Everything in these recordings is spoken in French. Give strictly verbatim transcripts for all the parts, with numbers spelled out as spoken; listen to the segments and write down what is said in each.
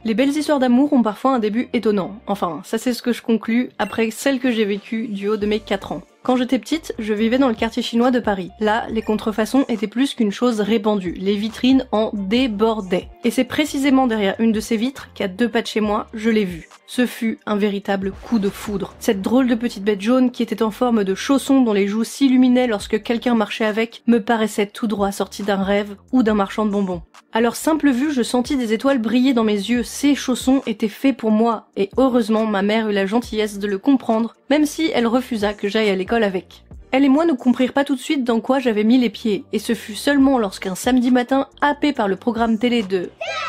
Les belles histoires d'amour ont parfois un début étonnant. Enfin, ça c'est ce que je conclus après celle que j'ai vécue du haut de mes quatre ans. Quand j'étais petite, je vivais dans le quartier chinois de Paris. Là, les contrefaçons étaient plus qu'une chose répandue. Les vitrines en débordaient. Et c'est précisément derrière une de ces vitres qu'à deux pas de chez moi, je l'ai vue. Ce fut un véritable coup de foudre. Cette drôle de petite bête jaune qui était en forme de chausson dont les joues s'illuminaient lorsque quelqu'un marchait avec me paraissait tout droit sorti d'un rêve ou d'un marchand de bonbons. À leur simple vue, je sentis des étoiles briller dans mes yeux. Ces chaussons étaient faits pour moi. Et heureusement, ma mère eut la gentillesse de le comprendre, même si elle refusa que j'aille à l'école avec. Elle et moi ne comprirent pas tout de suite dans quoi j'avais mis les pieds, et ce fut seulement lorsqu'un samedi matin, happé par le programme télé de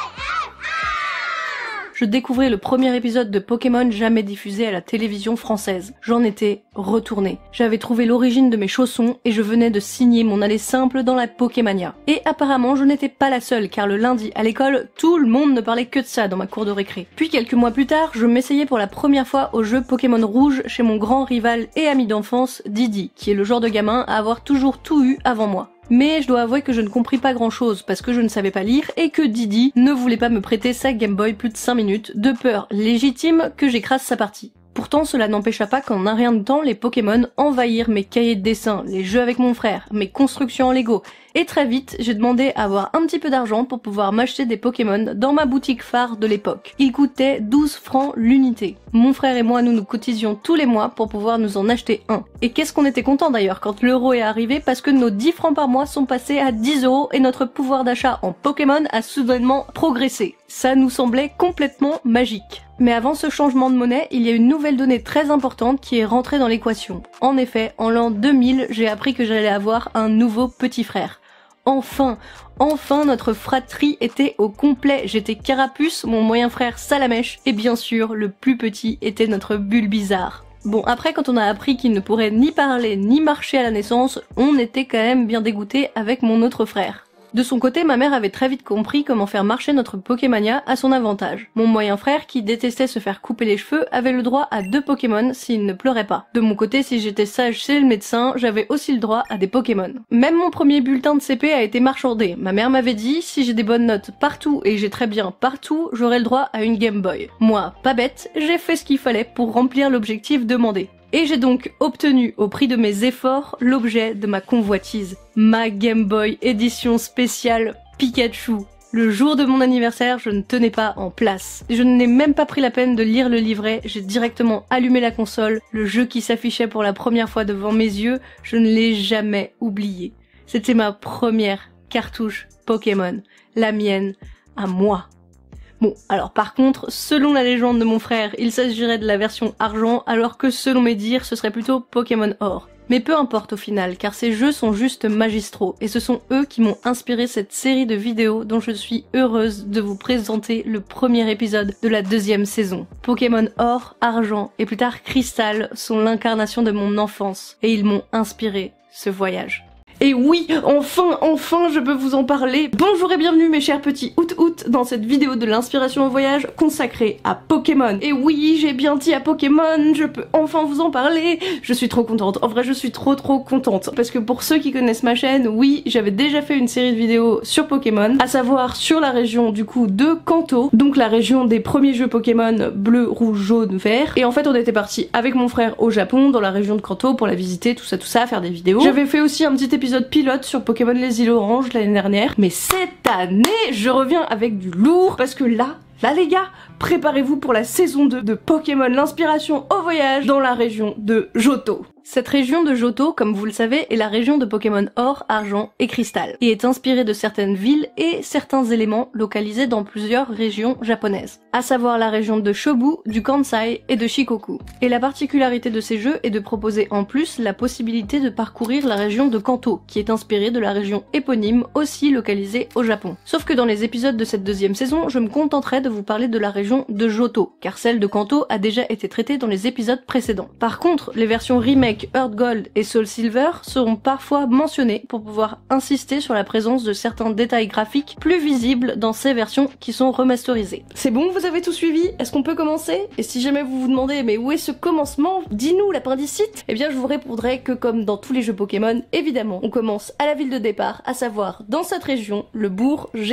je découvrais le premier épisode de Pokémon jamais diffusé à la télévision française. J'en étais retournée. J'avais trouvé l'origine de mes chaussons et je venais de signer mon aller simple dans la Pokémania. Et apparemment, je n'étais pas la seule, car le lundi à l'école, tout le monde ne parlait que de ça dans ma cour de récré. Puis quelques mois plus tard, je m'essayais pour la première fois au jeu Pokémon Rouge chez mon grand rival et ami d'enfance, Didi, qui est le genre de gamin à avoir toujours tout eu avant moi. Mais je dois avouer que je ne compris pas grand chose parce que je ne savais pas lire et que Didi ne voulait pas me prêter sa Game Boy plus de cinq minutes, de peur légitime que j'écrase sa partie. Pourtant, cela n'empêcha pas qu'en un rien de temps, les Pokémon envahirent mes cahiers de dessin, les jeux avec mon frère, mes constructions en Lego. Et très vite, j'ai demandé à avoir un petit peu d'argent pour pouvoir m'acheter des Pokémon dans ma boutique phare de l'époque. Ils coûtaient douze francs l'unité. Mon frère et moi, nous nous cotisions tous les mois pour pouvoir nous en acheter un. Et qu'est-ce qu'on était contents d'ailleurs quand l'euro est arrivé parce que nos dix francs par mois sont passés à dix euros et notre pouvoir d'achat en Pokémon a soudainement progressé. Ça nous semblait complètement magique. Mais avant ce changement de monnaie, il y a une nouvelle donnée très importante qui est rentrée dans l'équation. En effet, en l'an deux mille, j'ai appris que j'allais avoir un nouveau petit frère. Enfin, enfin notre fratrie était au complet. J'étais Carapuce, mon moyen frère Salamèche, et bien sûr, le plus petit était notre Bulbizarre. Bon, après quand on a appris qu'il ne pourrait ni parler ni marcher à la naissance, on était quand même bien dégoûtés avec mon autre frère. De son côté, ma mère avait très vite compris comment faire marcher notre Pokémania à son avantage. Mon moyen frère, qui détestait se faire couper les cheveux, avait le droit à deux Pokémon s'il ne pleurait pas. De mon côté, si j'étais sage chez le médecin, j'avais aussi le droit à des Pokémon. Même mon premier bulletin de C P a été marchandé. Ma mère m'avait dit, si j'ai des bonnes notes partout et j'ai très bien partout, j'aurai le droit à une Game Boy. Moi, pas bête, j'ai fait ce qu'il fallait pour remplir l'objectif demandé. Et j'ai donc obtenu, au prix de mes efforts, l'objet de ma convoitise. Ma Game Boy édition spéciale Pikachu. Le jour de mon anniversaire, je ne tenais pas en place. Je n'ai même pas pris la peine de lire le livret, j'ai directement allumé la console. Le jeu qui s'affichait pour la première fois devant mes yeux, je ne l'ai jamais oublié. C'était ma première cartouche Pokémon. La mienne, à moi. Bon, alors par contre, selon la légende de mon frère, il s'agirait de la version argent, alors que selon mes dires, ce serait plutôt Pokémon or. Mais peu importe au final, car ces jeux sont juste magistraux, et ce sont eux qui m'ont inspiré cette série de vidéos dont je suis heureuse de vous présenter le premier épisode de la deuxième saison. Pokémon or, argent et plus tard cristal sont l'incarnation de mon enfance, et ils m'ont inspiré ce voyage. Et oui, enfin, enfin, je peux vous en parler. Bonjour et bienvenue mes chers petits out-out dans cette vidéo de l'inspiration au voyage consacrée à Pokémon. Et oui, j'ai bien dit à Pokémon, je peux enfin vous en parler. Je suis trop contente. En vrai, je suis trop trop contente. Parce que pour ceux qui connaissent ma chaîne, oui, j'avais déjà fait une série de vidéos sur Pokémon, à savoir sur la région du coup de Kanto, donc la région des premiers jeux Pokémon bleu, rouge, jaune, vert. Et en fait, on était parti avec mon frère au Japon, dans la région de Kanto, pour la visiter, tout ça, tout ça, faire des vidéos. J'avais fait aussi un petit épisode épisode pilote sur Pokémon les îles Oranges l'année dernière, mais cette année je reviens avec du lourd parce que là, là les gars, préparez-vous pour la saison deux de Pokémon l'inspiration au voyage dans la région de Johto. Cette région de Johto, comme vous le savez, est la région de Pokémon or, argent et cristal, et est inspirée de certaines villes et certains éléments localisés dans plusieurs régions japonaises, à savoir la région de Shobu, du Kansai et de Shikoku. Et la particularité de ces jeux est de proposer en plus la possibilité de parcourir la région de Kanto, qui est inspirée de la région éponyme aussi localisée au Japon. Sauf que dans les épisodes de cette deuxième saison, je me contenterai de vous parler de la région de Johto, car celle de Kanto a déjà été traitée dans les épisodes précédents. Par contre, les versions remake Earth Gold et Soul Silver seront parfois mentionnés pour pouvoir insister sur la présence de certains détails graphiques plus visibles dans ces versions qui sont remasterisées. C'est bon, vous avez tout suivi? Est-ce qu'on peut commencer? Et si jamais vous vous demandez mais où est ce commencement? Dis-nous l'appendicite! Eh bien je vous répondrai que comme dans tous les jeux Pokémon, évidemment, on commence à la ville de départ, à savoir dans cette région, le bourg Géant.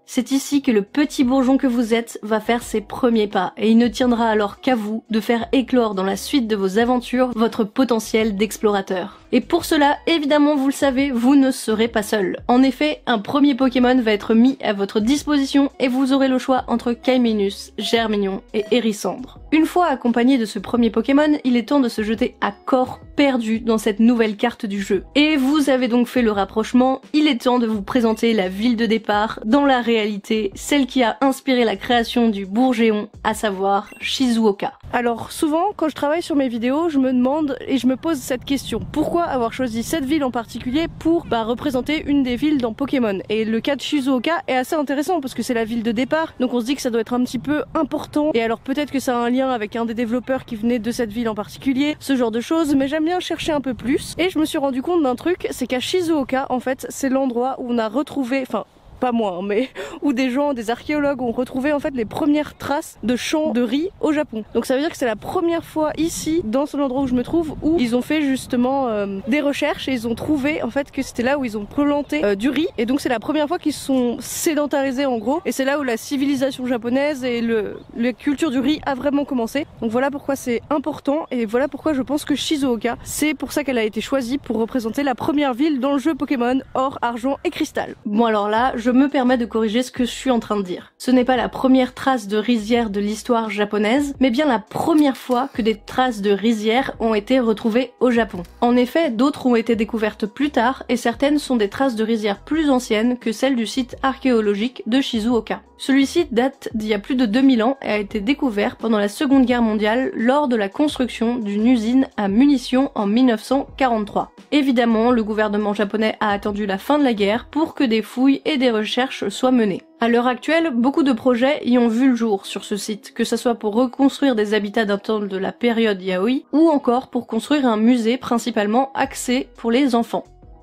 C'est ici que le petit bourgeon que vous êtes va faire ses premiers pas, et il ne tiendra alors qu'à vous de faire éclore dans la suite de vos aventures votre potentiel d'explorateur. Et pour cela, évidemment, vous le savez, vous ne serez pas seul. En effet, un premier Pokémon va être mis à votre disposition et vous aurez le choix entre Kaiminus, Germignon et Hérissandre. Une fois accompagné de ce premier Pokémon, il est temps de se jeter à corps perdu dans cette nouvelle carte du jeu. Et vous avez donc fait le rapprochement, il est temps de vous présenter la ville de départ, dans la réalité, celle qui a inspiré la création du Bourgeon, à savoir Shizuoka. Alors souvent, quand je travaille sur mes vidéos, je me demande et je me pose cette question. Pourquoi avoir choisi cette ville en particulier pour bah, représenter une des villes dans Pokémon? Et le cas de Shizuoka est assez intéressant parce que c'est la ville de départ, donc on se dit que ça doit être un petit peu important. Et alors peut-être que ça a un lien avec un des développeurs qui venait de cette ville en particulier, ce genre de choses, mais j'aime bien chercher un peu plus. Et je me suis rendu compte d'un truc, c'est qu'à Shizuoka, en fait, c'est l'endroit où on a retrouvé, enfin, pas moi, mais où des gens, des archéologues ont retrouvé en fait les premières traces de champs de riz au Japon. Donc ça veut dire que c'est la première fois ici, dans cet endroit où je me trouve, où ils ont fait justement euh, des recherches et ils ont trouvé en fait que c'était là où ils ont planté euh, du riz. Et donc c'est la première fois qu'ils se sont sédentarisés en gros. Et c'est là où la civilisation japonaise et le, la culture du riz a vraiment commencé. Donc voilà pourquoi c'est important et voilà pourquoi je pense que Shizuoka, c'est pour ça qu'elle a été choisie pour représenter la première ville dans le jeu Pokémon Or, Argent et Cristal. Bon alors là, je je me permets de corriger ce que je suis en train de dire. Ce n'est pas la première trace de rizière de l'histoire japonaise, mais bien la première fois que des traces de rizière ont été retrouvées au Japon. En effet, d'autres ont été découvertes plus tard, et certaines sont des traces de rizière plus anciennes que celles du site archéologique de Shizuoka. Celui-ci date d'il y a plus de deux mille ans et a été découvert pendant la Seconde Guerre mondiale lors de la construction d'une usine à munitions en mille neuf cent quarante-trois. Évidemment, le gouvernement japonais a attendu la fin de la guerre pour que des fouilles et des recherches soient menées. À l'heure actuelle, beaucoup de projets y ont vu le jour sur ce site, que ce soit pour reconstruire des habitats datant de la période Yaoi ou encore pour construire un musée principalement axé pour les enfants.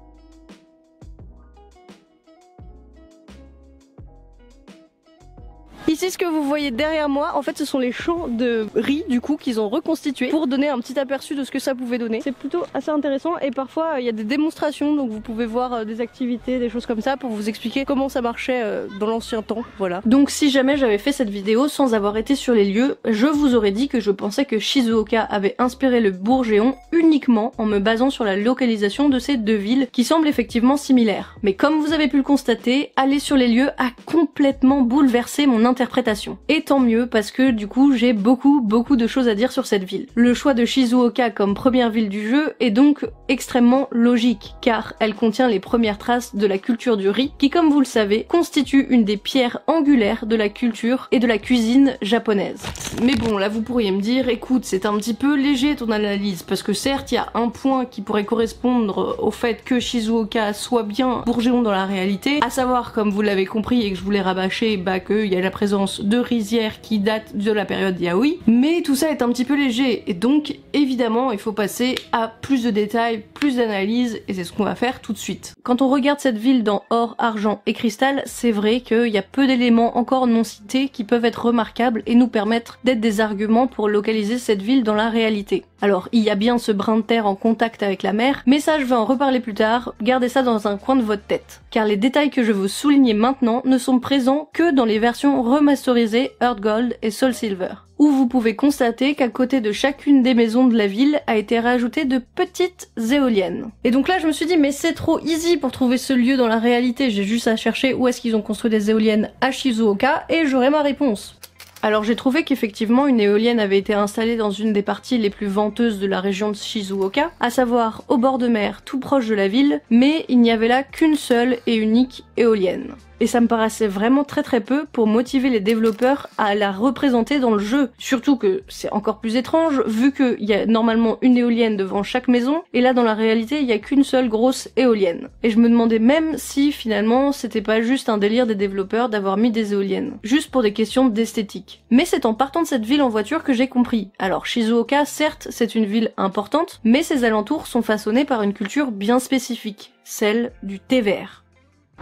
Ici, ce que vous voyez derrière moi, en fait, ce sont les champs de riz, du coup, qu'ils ont reconstitués pour donner un petit aperçu de ce que ça pouvait donner. C'est plutôt assez intéressant et parfois, il y a des démonstrations, donc vous pouvez voir euh, des activités, des choses comme ça pour vous expliquer comment ça marchait euh, dans l'ancien temps, voilà. Donc si jamais j'avais fait cette vidéo sans avoir été sur les lieux, je vous aurais dit que je pensais que Shizuoka avait inspiré le Bourgeon uniquement en me basant sur la localisation de ces deux villes qui semblent effectivement similaires. Mais comme vous avez pu le constater, aller sur les lieux a complètement bouleversé mon interprétation. Et tant mieux parce que du coup j'ai beaucoup beaucoup de choses à dire sur cette ville. Le choix de Shizuoka comme première ville du jeu est donc extrêmement logique car elle contient les premières traces de la culture du riz qui, comme vous le savez, constitue une des pierres angulaires de la culture et de la cuisine japonaise. Mais bon, là vous pourriez me dire, écoute, c'est un petit peu léger ton analyse parce que certes il y a un point qui pourrait correspondre au fait que Shizuoka soit bien Bourgeon dans la réalité, à savoir, comme vous l'avez compris et que je voulais rabâcher, bah qu'il y a la présence de rizières qui datent de la période Yaoi, mais tout ça est un petit peu léger et donc évidemment il faut passer à plus de détails, plus d'analyse et c'est ce qu'on va faire tout de suite. Quand on regarde cette ville dans Or, Argent et Cristal, c'est vrai qu'il y a peu d'éléments encore non cités qui peuvent être remarquables et nous permettre d'être des arguments pour localiser cette ville dans la réalité. Alors il y a bien ce brin de terre en contact avec la mer, mais ça je vais en reparler plus tard, gardez ça dans un coin de votre tête. Car les détails que je veux souligner maintenant ne sont présents que dans les versions remasterisées Heart Gold et Soul Silver, où vous pouvez constater qu'à côté de chacune des maisons de la ville a été rajouté de petites éoliennes. Et donc là je me suis dit mais c'est trop easy pour trouver ce lieu dans la réalité, j'ai juste à chercher où est-ce qu'ils ont construit des éoliennes à Shizuoka et j'aurai ma réponse. Alors j'ai trouvé qu'effectivement une éolienne avait été installée dans une des parties les plus venteuses de la région de Shizuoka, à savoir au bord de mer tout proche de la ville, mais il n'y avait là qu'une seule et unique éolienne. Et ça me paraissait vraiment très très peu pour motiver les développeurs à la représenter dans le jeu. Surtout que c'est encore plus étrange vu qu'il y a normalement une éolienne devant chaque maison et là dans la réalité il y a qu'une seule grosse éolienne. Et je me demandais même si finalement c'était pas juste un délire des développeurs d'avoir mis des éoliennes, juste pour des questions d'esthétique. Mais c'est en partant de cette ville en voiture que j'ai compris. Alors Shizuoka, certes c'est une ville importante, mais ses alentours sont façonnés par une culture bien spécifique, celle du thé vert.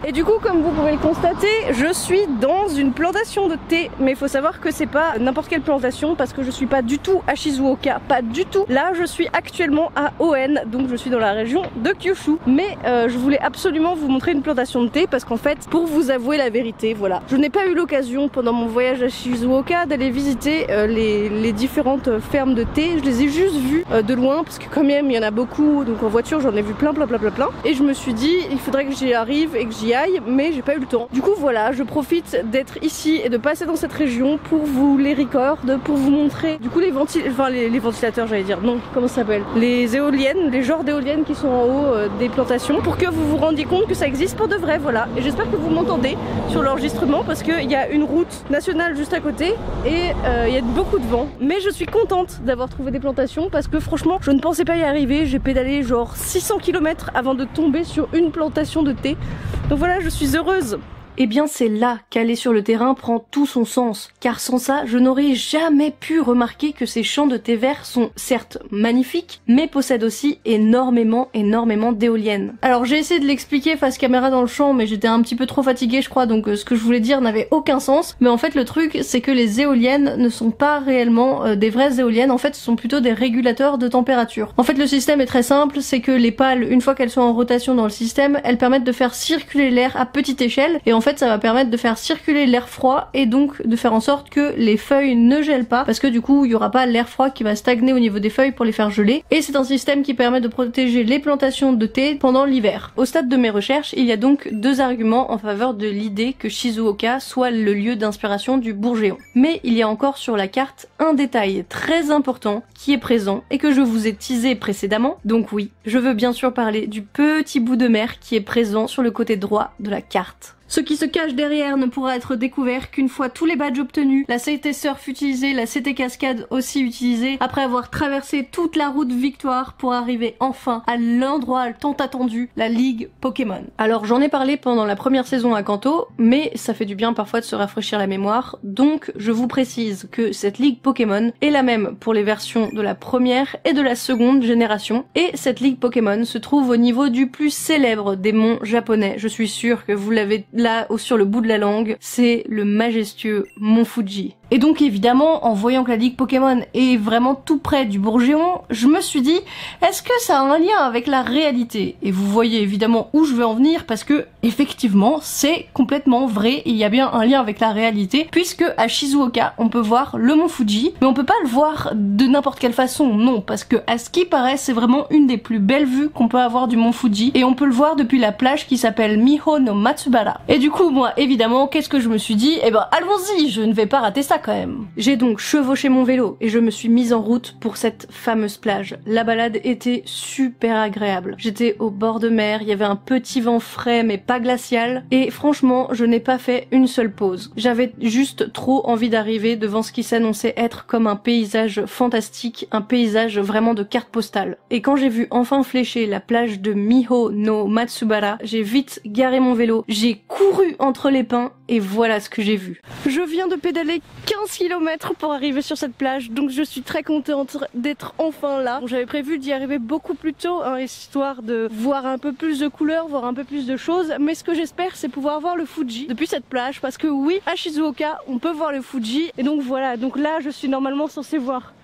Et du coup, comme vous pouvez le constater, je suis dans une plantation de thé, mais il faut savoir que c'est pas n'importe quelle plantation parce que je suis pas du tout à Shizuoka, pas du tout. Là, je suis actuellement à Oen, donc je suis dans la région de Kyushu. Mais euh, je voulais absolument vous montrer une plantation de thé parce qu'en fait, pour vous avouer la vérité, voilà, je n'ai pas eu l'occasion pendant mon voyage à Shizuoka d'aller visiter euh, les, les différentes fermes de thé. Je les ai juste vues euh, de loin parce que quand même il y en a beaucoup, donc en voiture j'en ai vu plein plein plein plein plein. Et je me suis dit, il faudrait que j'y arrive et que j'y aille, mais j'ai pas eu le temps. Du coup voilà, je profite d'être ici et de passer dans cette région pour vous les record, pour vous montrer du coup les, ventil enfin, les, les ventilateurs, j'allais dire, non, comment ça s'appelle, les éoliennes, les genres d'éoliennes qui sont en haut euh, des plantations, pour que vous vous rendiez compte que ça existe pour de vrai, voilà. Et j'espère que vous m'entendez sur l'enregistrement parce qu'il y a une route nationale juste à côté et euh, il y a beaucoup de vent. Mais je suis contente d'avoir trouvé des plantations parce que franchement je ne pensais pas y arriver. J'ai pédalé genre six cents kilomètres avant de tomber sur une plantation de thé. Donc voilà, je suis heureuse. Eh bien c'est là qu'aller sur le terrain prend tout son sens, car sans ça, je n'aurais jamais pu remarquer que ces champs de thé vert sont certes magnifiques, mais possèdent aussi énormément, énormément d'éoliennes. Alors j'ai essayé de l'expliquer face caméra dans le champ, mais j'étais un petit peu trop fatiguée je crois, donc euh, ce que je voulais dire n'avait aucun sens, mais en fait le truc c'est que les éoliennes ne sont pas réellement euh, des vraies éoliennes, en fait ce sont plutôt des régulateurs de température. En fait le système est très simple, c'est que les pales, une fois qu'elles sont en rotation dans le système, elles permettent de faire circuler l'air à petite échelle, et en En fait ça va permettre de faire circuler l'air froid et donc de faire en sorte que les feuilles ne gèlent pas parce que du coup il n'y aura pas l'air froid qui va stagner au niveau des feuilles pour les faire geler, et c'est un système qui permet de protéger les plantations de thé pendant l'hiver. Au stade de mes recherches, il y a donc deux arguments en faveur de l'idée que Shizuoka soit le lieu d'inspiration du bourgeon. Mais il y a encore sur la carte un détail très important qui est présent et que je vous ai teasé précédemment. Donc oui, je veux bien sûr parler du petit bout de mer qui est présent sur le côté droit de la carte. Ce qui se cache derrière ne pourra être découvert qu'une fois tous les badges obtenus, la C T Surf utilisée, la C T Cascade aussi utilisée, après avoir traversé toute la route Victoire pour arriver enfin à l'endroit tant attendu, la Ligue Pokémon. Alors j'en ai parlé pendant la première saison à Kanto, mais ça fait du bien parfois de se rafraîchir la mémoire, donc je vous précise que cette Ligue Pokémon est la même pour les versions de la première et de la seconde génération, et cette Ligue Pokémon se trouve au niveau du plus célèbre des monts japonais. Je suis sûre que vous l'avez là sur le bout de la langue, c'est le majestueux mont Fuji. Et donc évidemment, en voyant que la Ligue Pokémon est vraiment tout près du Bourgeon, je me suis dit, est-ce que ça a un lien avec la réalité? Et vous voyez évidemment où je veux en venir, parce que effectivement, c'est complètement vrai, et il y a bien un lien avec la réalité, puisque à Shizuoka, on peut voir le mont Fuji, mais on peut pas le voir de n'importe quelle façon, non, parce que à ce qui paraît, c'est vraiment une des plus belles vues qu'on peut avoir du mont Fuji, et on peut le voir depuis la plage qui s'appelle Miho no Matsubara. Et du coup, moi, évidemment, qu'est-ce que je me suis dit? Eh ben, allons-y, je ne vais pas rater ça quand même. J'ai donc chevauché mon vélo et je me suis mise en route pour cette fameuse plage. La balade était super agréable. J'étais au bord de mer, il y avait un petit vent frais mais pas glacial, et franchement, je n'ai pas fait une seule pause. J'avais juste trop envie d'arriver devant ce qui s'annonçait être comme un paysage fantastique, un paysage vraiment de carte postale. Et quand j'ai vu enfin flécher la plage de Miho no Matsubara, j'ai vite garé mon vélo, j'ai couru entre les pins et voilà ce que j'ai vu. Je viens de pédaler quinze kilomètres pour arriver sur cette plage, donc je suis très contente d'être enfin là. Bon, j'avais prévu d'y arriver beaucoup plus tôt, hein, histoire de voir un peu plus de couleurs, voir un peu plus de choses, mais ce que j'espère c'est pouvoir voir le Fuji depuis cette plage, parce que oui, à Shizuoka on peut voir le Fuji, et donc voilà, donc là je suis normalement censée voir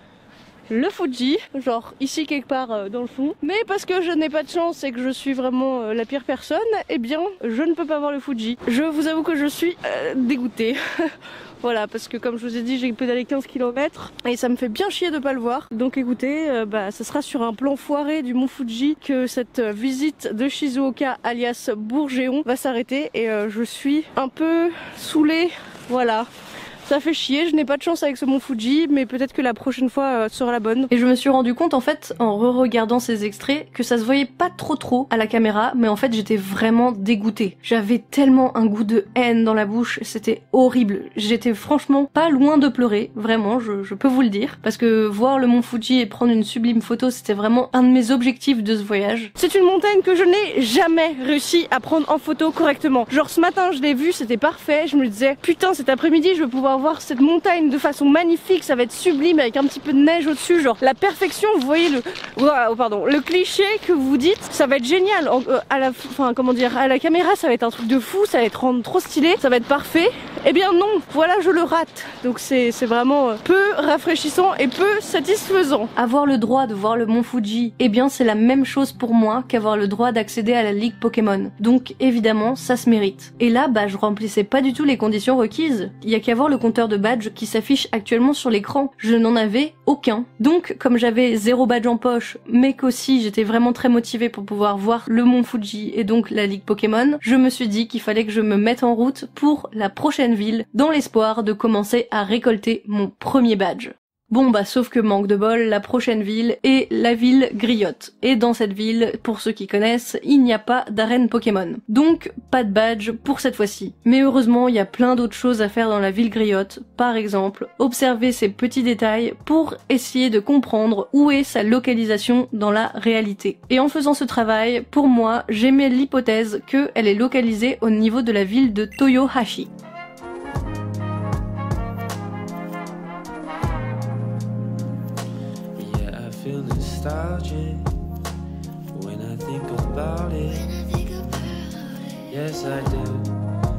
le Fuji, genre ici quelque part euh, dans le fond. Mais parce que je n'ai pas de chance et que je suis vraiment euh, la pire personne, eh bien je ne peux pas voir le Fuji. Je vous avoue que je suis euh, dégoûtée. Voilà, parce que comme je vous ai dit, j'ai pédalé quinze kilomètres et ça me fait bien chier de pas le voir. Donc écoutez, euh, bah, ça sera sur un plan foiré du mont Fuji que cette euh, visite de Shizuoka alias Bourgeon va s'arrêter, et euh, je suis un peu saoulée, voilà. Ça fait chier, je n'ai pas de chance avec ce mont Fuji, mais peut-être que la prochaine fois euh, sera la bonne. Et je me suis rendu compte en fait, en re-regardant ces extraits, que ça se voyait pas trop trop à la caméra, mais en fait j'étais vraiment dégoûtée. J'avais tellement un goût de haine dans la bouche, c'était horrible. J'étais franchement pas loin de pleurer, vraiment, je, je peux vous le dire. Parce que voir le mont Fuji et prendre une sublime photo, c'était vraiment un de mes objectifs de ce voyage. C'est une montagne que je n'ai jamais réussi à prendre en photo correctement. Genre ce matin je l'ai vue, c'était parfait, je me disais, putain cet après-midi je vais pouvoir pouvoir voir cette montagne de façon magnifique, ça va être sublime avec un petit peu de neige au-dessus, genre la perfection, vous voyez le oh, pardon, le cliché que vous dites, ça va être génial. En, euh, à la enfin comment dire, à la caméra ça va être un truc de fou, ça va être rendre trop stylé, ça va être parfait. Eh bien non, voilà, je le rate. Donc c'est vraiment peu rafraîchissant et peu satisfaisant. Avoir le droit de voir le mont Fuji, eh bien c'est la même chose pour moi qu'avoir le droit d'accéder à la ligue Pokémon. Donc évidemment, ça se mérite. Et là, bah je remplissais pas du tout les conditions requises. Il y a qu'à voir le compteur de badge qui s'affiche actuellement sur l'écran. Je n'en avais aucun. Donc comme j'avais zéro badge en poche, mais qu'aussi j'étais vraiment très motivée pour pouvoir voir le mont Fuji et donc la ligue Pokémon, je me suis dit qu'il fallait que je me mette en route pour la prochaine ville dans l'espoir de commencer à récolter mon premier badge. Bon bah sauf que manque de bol, la prochaine ville est la ville Griotte. Et dans cette ville, pour ceux qui connaissent, il n'y a pas d'arène Pokémon. Donc pas de badge pour cette fois-ci. Mais heureusement, il y a plein d'autres choses à faire dans la ville Griotte. Par exemple, observer ces petits détails pour essayer de comprendre où est sa localisation dans la réalité. Et en faisant ce travail, pour moi, j'émets l'hypothèse qu'elle est localisée au niveau de la ville de Toyohashi. Nostalgic when I think about it. Yes, I do.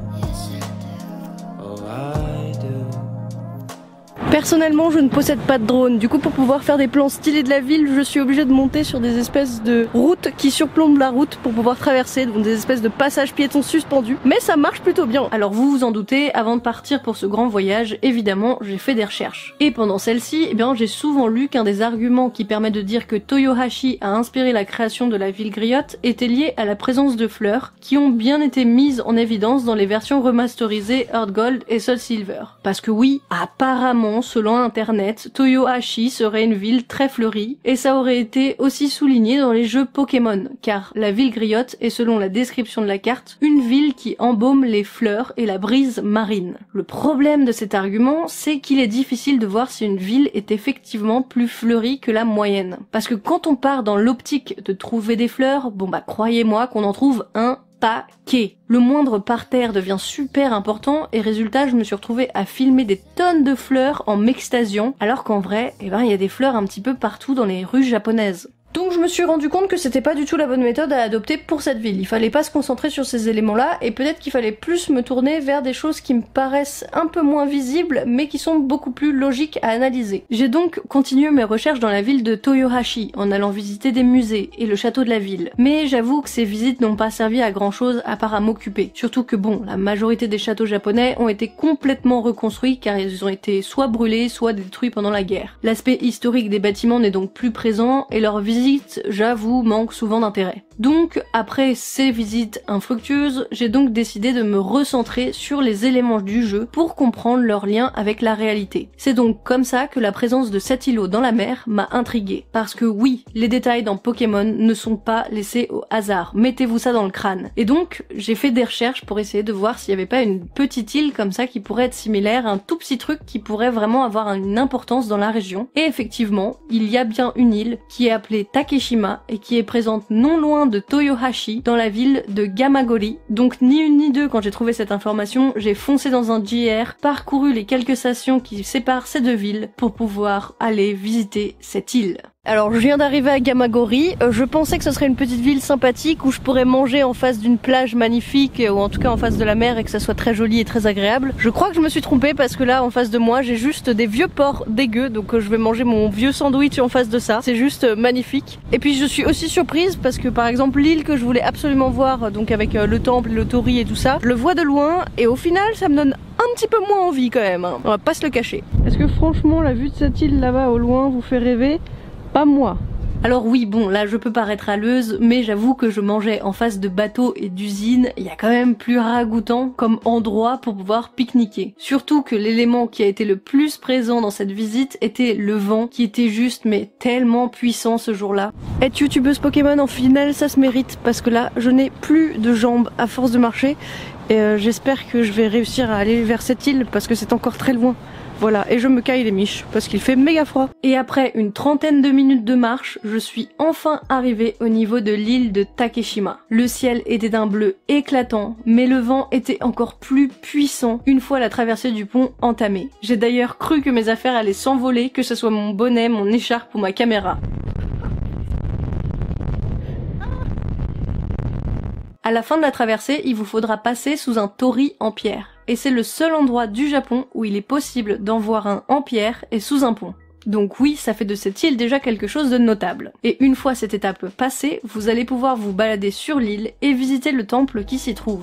Oh, I do. Personnellement, je ne possède pas de drone, du coup pour pouvoir faire des plans stylés de la ville, je suis obligée de monter sur des espèces de routes qui surplombent la route pour pouvoir traverser, donc des espèces de passages piétons suspendus, mais ça marche plutôt bien. Alors vous vous en doutez, avant de partir pour ce grand voyage, évidemment, j'ai fait des recherches. Et pendant celle-ci, eh bien j'ai souvent lu qu'un des arguments qui permet de dire que Toyohashi a inspiré la création de la ville Griotte était lié à la présence de fleurs qui ont bien été mises en évidence dans les versions remasterisées Heart Gold et Soul Silver. Parce que oui, apparemment, selon internet, Toyohashi serait une ville très fleurie, et ça aurait été aussi souligné dans les jeux Pokémon, car la ville Griotte est, selon la description de la carte, une ville qui embaume les fleurs et la brise marine. Le problème de cet argument, c'est qu'il est difficile de voir si une ville est effectivement plus fleurie que la moyenne. Parce que quand on part dans l'optique de trouver des fleurs, bon bah croyez-moi qu'on en trouve un paquet. Le moindre parterre devient super important et résultat je me suis retrouvée à filmer des tonnes de fleurs en m'extasiant alors qu'en vrai, eh ben il y a des fleurs un petit peu partout dans les rues japonaises. Donc je me suis rendu compte que c'était pas du tout la bonne méthode à adopter pour cette ville. Il fallait pas se concentrer sur ces éléments-là et peut-être qu'il fallait plus me tourner vers des choses qui me paraissent un peu moins visibles mais qui sont beaucoup plus logiques à analyser. J'ai donc continué mes recherches dans la ville de Toyohashi en allant visiter des musées et le château de la ville. Mais j'avoue que ces visites n'ont pas servi à grand chose à part à m'occuper. Surtout que bon, la majorité des châteaux japonais ont été complètement reconstruits car ils ont été soit brûlés soit détruits pendant la guerre. L'aspect historique des bâtiments n'est donc plus présent et leur visite j'avoue, manque souvent d'intérêt. Donc, après ces visites infructueuses, j'ai donc décidé de me recentrer sur les éléments du jeu pour comprendre leur lien avec la réalité. C'est donc comme ça que la présence de cet îlot dans la mer m'a intriguée. Parce que oui, les détails dans Pokémon ne sont pas laissés au hasard. Mettez-vous ça dans le crâne. Et donc, j'ai fait des recherches pour essayer de voir s'il n'y avait pas une petite île comme ça qui pourrait être similaire, un tout petit truc qui pourrait vraiment avoir une importance dans la région. Et effectivement, il y a bien une île qui est appelée Takeshima et qui est présente non loin de Toyohashi dans la ville de Gamagori. Donc ni une ni deux quand j'ai trouvé cette information, j'ai foncé dans un J R, parcouru les quelques stations qui séparent ces deux villes pour pouvoir aller visiter cette île. Alors je viens d'arriver à Gamagori, euh, je pensais que ce serait une petite ville sympathique où je pourrais manger en face d'une plage magnifique ou en tout cas en face de la mer et que ça soit très joli et très agréable. Je crois que je me suis trompée parce que là en face de moi j'ai juste des vieux porcs dégueux, donc euh, je vais manger mon vieux sandwich en face de ça, c'est juste euh, magnifique. Et puis je suis aussi surprise parce que par exemple l'île que je voulais absolument voir, donc avec euh, le temple, le torii et tout ça, je le vois de loin et au final ça me donne un petit peu moins envie quand même, hein. On va pas se le cacher. Est-ce que franchement la vue de cette île là-bas au loin vous fait rêver? Pas moi. Alors oui, bon, là je peux paraître haleuse, mais j'avoue que je mangeais en face de bateaux et d'usines, il y a quand même plus ragoûtant comme endroit pour pouvoir pique-niquer. Surtout que l'élément qui a été le plus présent dans cette visite était le vent, qui était juste mais tellement puissant ce jour-là. Être youtubeuse Pokémon en finale, ça se mérite, parce que là je n'ai plus de jambes à force de marcher, et euh, j'espère que je vais réussir à aller vers cette île, parce que c'est encore très loin. Voilà, et je me caille les miches parce qu'il fait méga froid. Et après une trentaine de minutes de marche, je suis enfin arrivée au niveau de l'île de Takeshima. Le ciel était d'un bleu éclatant, mais le vent était encore plus puissant une fois la traversée du pont entamée. J'ai d'ailleurs cru que mes affaires allaient s'envoler, que ce soit mon bonnet, mon écharpe ou ma caméra. À la fin de la traversée, il vous faudra passer sous un torii en pierre. Et c'est le seul endroit du Japon où il est possible d'en voir un en pierre et sous un pont. Donc oui, ça fait de cette île déjà quelque chose de notable. Et une fois cette étape passée, vous allez pouvoir vous balader sur l'île et visiter le temple qui s'y trouve.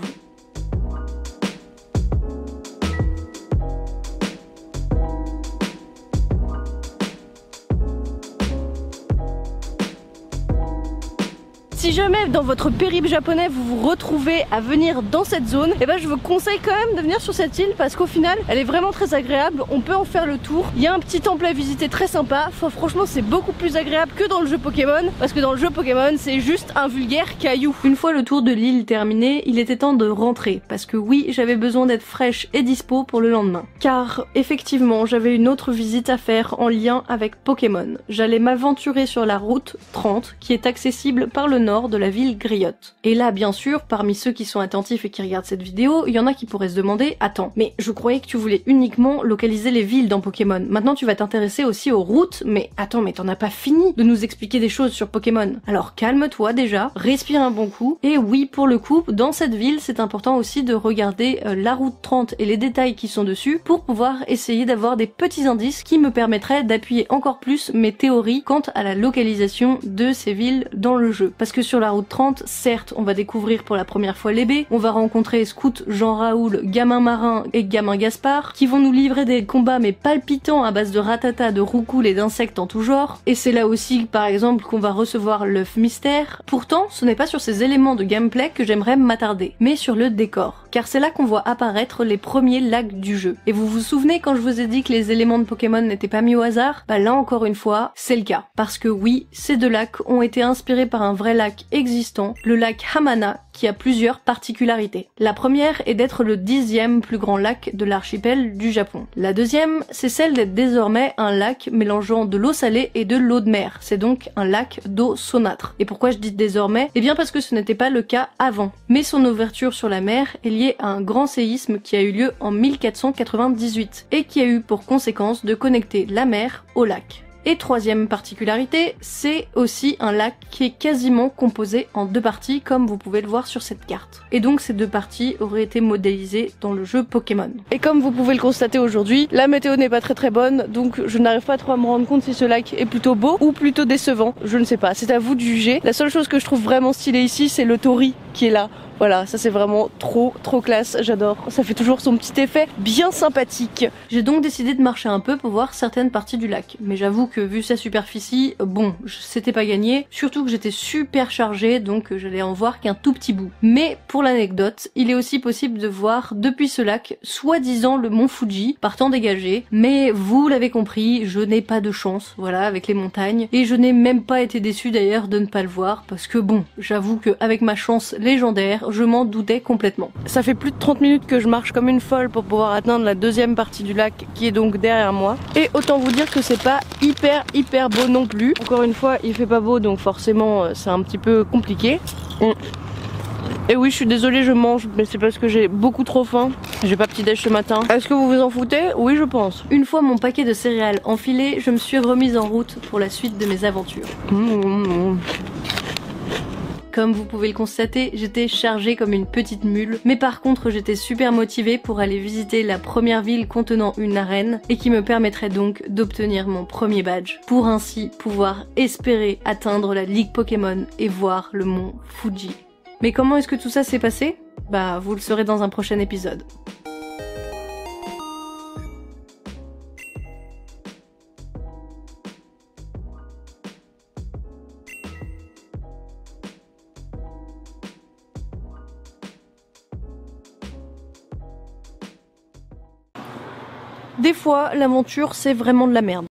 Si jamais dans votre périple japonais vous vous retrouvez à venir dans cette zone, et ben je vous conseille quand même de venir sur cette île parce qu'au final elle est vraiment très agréable, on peut en faire le tour. Il y a un petit temple à visiter très sympa, enfin, franchement c'est beaucoup plus agréable que dans le jeu Pokémon parce que dans le jeu Pokémon c'est juste un vulgaire caillou. Une fois le tour de l'île terminé, il était temps de rentrer parce que oui, j'avais besoin d'être fraîche et dispo pour le lendemain. Car effectivement j'avais une autre visite à faire en lien avec Pokémon. J'allais m'aventurer sur la route trente qui est accessible par le nord de la ville Griotte. Et là, bien sûr, parmi ceux qui sont attentifs et qui regardent cette vidéo, il y en a qui pourraient se demander « Attends, mais je croyais que tu voulais uniquement localiser les villes dans Pokémon. Maintenant, tu vas t'intéresser aussi aux routes, mais attends, mais t'en as pas fini de nous expliquer des choses sur Pokémon. Alors calme-toi déjà, respire un bon coup, et oui, pour le coup, dans cette ville, c'est important aussi de regarder euh, la route trente et les détails qui sont dessus pour pouvoir essayer d'avoir des petits indices qui me permettraient d'appuyer encore plus mes théories quant à la localisation de ces villes dans le jeu. Parce que sur la route trente, certes, on va découvrir pour la première fois les baies, on va rencontrer Scout, Jean-Raoul, Gamin Marin et Gamin Gaspard, qui vont nous livrer des combats mais palpitants à base de ratata, de roucoule et d'insectes en tout genre, et c'est là aussi, par exemple, qu'on va recevoir l'œuf mystère. Pourtant, ce n'est pas sur ces éléments de gameplay que j'aimerais m'attarder, mais sur le décor, car c'est là qu'on voit apparaître les premiers lacs du jeu. Et vous vous souvenez quand je vous ai dit que les éléments de Pokémon n'étaient pas mis au hasard? Bah là encore une fois, c'est le cas. Parce que oui, ces deux lacs ont été inspirés par un vrai lac existant, le lac Hamana, qui a plusieurs particularités. La première est d'être le dixième plus grand lac de l'archipel du Japon. La deuxième, c'est celle d'être désormais un lac mélangeant de l'eau salée et de l'eau de mer. C'est donc un lac d'eau saunâtre. Et pourquoi je dis désormais? Eh bien parce que ce n'était pas le cas avant. Mais son ouverture sur la mer est liée à un grand séisme qui a eu lieu en mille quatre cent quatre-vingt-dix-huit et qui a eu pour conséquence de connecter la mer au lac. Et troisième particularité, c'est aussi un lac qui est quasiment composé en deux parties comme vous pouvez le voir sur cette carte. Et donc ces deux parties auraient été modélisées dans le jeu Pokémon. Et comme vous pouvez le constater aujourd'hui, la météo n'est pas très très bonne, donc je n'arrive pas trop à me rendre compte si ce lac est plutôt beau ou plutôt décevant. Je ne sais pas, c'est à vous de juger. La seule chose que je trouve vraiment stylée ici, c'est le torii qui est là. Voilà, ça c'est vraiment trop trop classe, j'adore. Ça fait toujours son petit effet bien sympathique. J'ai donc décidé de marcher un peu pour voir certaines parties du lac. Mais j'avoue que vu sa superficie, bon, c'était pas gagné. Surtout que j'étais super chargée, donc j'allais en voir qu'un tout petit bout. Mais pour l'anecdote, il est aussi possible de voir depuis ce lac, soi-disant le mont Fuji, par temps dégagé. Mais vous l'avez compris, je n'ai pas de chance, voilà, avec les montagnes. Et je n'ai même pas été déçue d'ailleurs de ne pas le voir, parce que bon, j'avoue qu'avec ma chance légendaire, je m'en doutais complètement. Ça fait plus de trente minutes que je marche comme une folle pour pouvoir atteindre la deuxième partie du lac qui est donc derrière moi. Et autant vous dire que c'est pas hyper hyper beau non plus. Encore une fois, il fait pas beau donc forcément c'est un petit peu compliqué. Et oui, je suis désolée, je mange, mais c'est parce que j'ai beaucoup trop faim. J'ai pas petit déj ce matin. Est-ce que vous vous en foutez? Oui, je pense. Une fois mon paquet de céréales enfilé, je me suis remise en route pour la suite de mes aventures. Mmh. Comme vous pouvez le constater, j'étais chargée comme une petite mule, mais par contre j'étais super motivée pour aller visiter la première ville contenant une arène et qui me permettrait donc d'obtenir mon premier badge, pour ainsi pouvoir espérer atteindre la Ligue Pokémon et voir le mont Fuji. Mais comment est-ce que tout ça s'est passé? Bah vous le saurez dans un prochain épisode. Des fois, l'aventure, c'est vraiment de la merde.